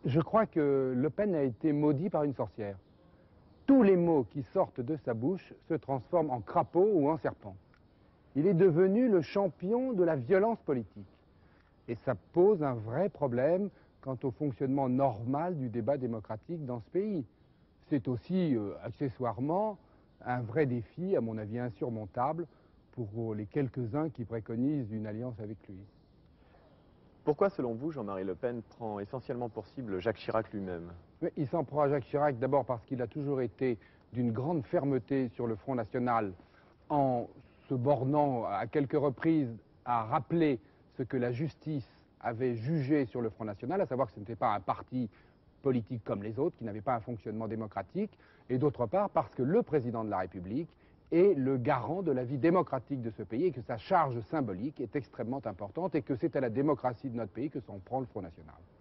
Je crois que Le Pen a été maudit par une sorcière. Tous les mots qui sortent de sa bouche se transforment en crapaud ou en serpent. Il est devenu le champion de la violence politique. Et ça pose un vrai problème quant au fonctionnement normal du débat démocratique dans ce pays. C'est aussi, accessoirement, un vrai défi, à mon avis insurmontable, pour les quelques-uns qui préconisent une alliance avec lui. Pourquoi, selon vous, Jean-Marie Le Pen prend essentiellement pour cible Jacques Chirac lui-même? Il s'en prend à Jacques Chirac d'abord parce qu'il a toujours été d'une grande fermeté sur le Front National en se bornant à quelques reprises à rappeler ce que la justice avait jugé sur le Front National, à savoir que ce n'était pas un parti politique comme les autres, qui n'avait pas un fonctionnement démocratique, et d'autre part parce que le président de la République est le garant de la vie démocratique de ce pays et que sa charge symbolique est extrêmement importante et que c'est à la démocratie de notre pays que s'en prend le Front National.